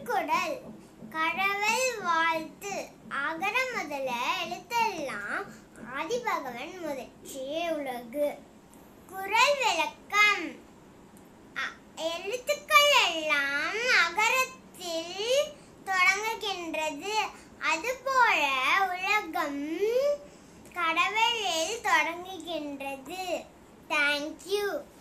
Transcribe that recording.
திருக்குறள். கடவுள் வாழ்த்து. அகர முதல எழுத்தெல்லாம் ஆதிபகவன் முதற்றே உலகு. குறள் விளக்கம். எழுத்துக்கள் எல்லாம் அகரத்தில் தொடங்குகின்றது. அதுபோல உலகம் கடவுளில் தொடங்குகின்றது. Thank you.